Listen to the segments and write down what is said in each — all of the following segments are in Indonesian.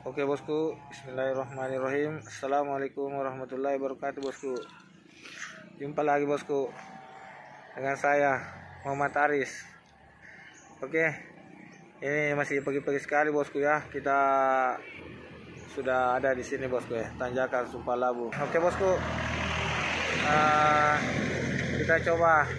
Oke bosku, bismillahirrahmanirrahim. Assalamualaikum warahmatullahi wabarakatuh bosku. Jumpa lagi bosku dengan saya Muhammad Aris. Oke, ini masih pagi-pagi sekali bosku ya. Kita sudah ada di sini bosku ya, tanjakan Sumpah Labu. Oke bosku, kita coba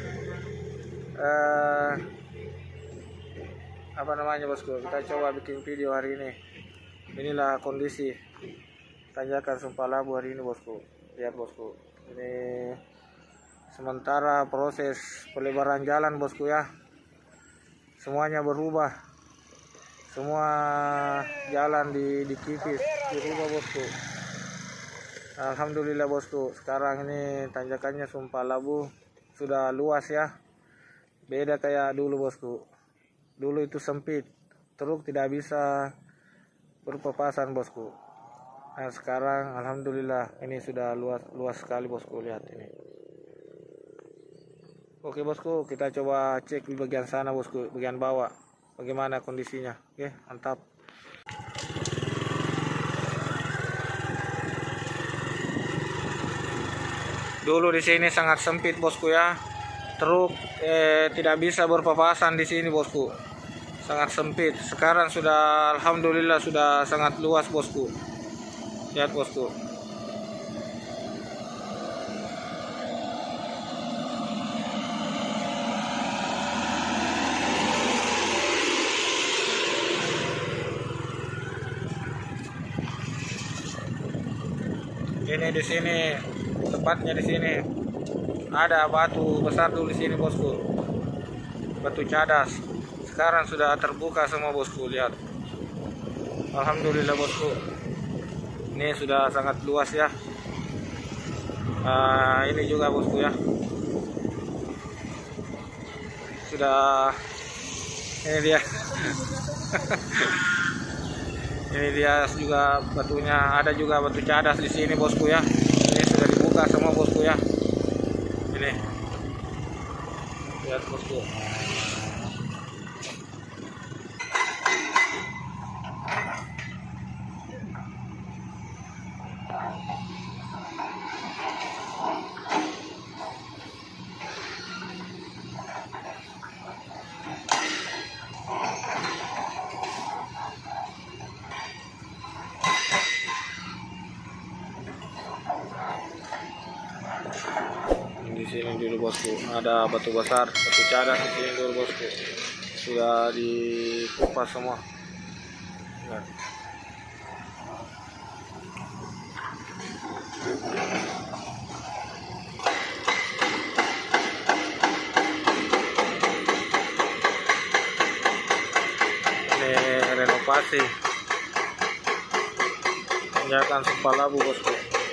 bosku, kita coba bikin video hari ini. Inilah kondisi tanjakan Sumpah Labu hari ini bosku. Lihat bosku, ini sementara proses pelebaran jalan bosku ya, semuanya berubah, semua jalan dikikis berubah bosku. Alhamdulillah bosku, sekarang ini tanjakannya Sumpah Labu sudah luas ya, beda kayak dulu bosku. Dulu itu sempit, truk tidak bisa berpapasan bosku. Nah sekarang alhamdulillah ini sudah luas sekali bosku, lihat ini. Oke bosku, kita coba cek di bagian sana bosku, bagian bawah bagaimana kondisinya. Oke, mantap. Dulu di sini sangat sempit bosku ya, truk tidak bisa berpapasan di sini bosku, sangat sempit. Sekarang sudah alhamdulillah sudah sangat luas bosku. Lihat bosku. Ini di sini, tepatnya di sini ada batu besar dulu di sini bosku, batu cadas. Sekarang sudah terbuka semua bosku, lihat. Alhamdulillah bosku, ini sudah sangat luas ya. Ini juga bosku ya, sudah, ini dia. Ini dia juga batunya, ada juga batu cadas di sini bosku ya. Ini sudah dibuka semua bosku ya. Ini lihat bosku. Di sini dulu bosku ada batu besar, batu cadas di sini dulu bosku, sudah dikupas semua. Nah. Ini renovasi tanjakan Sumpah Labu bosku.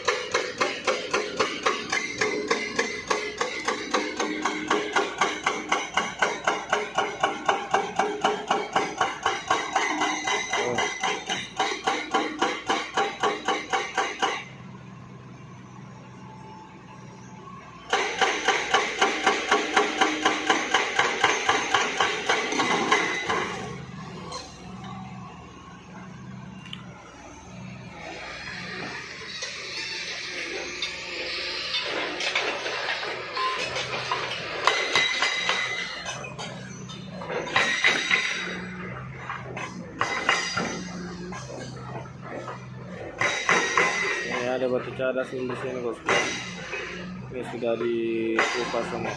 Ada batu cadas di sini bosku. Ini sudah dikupas semua.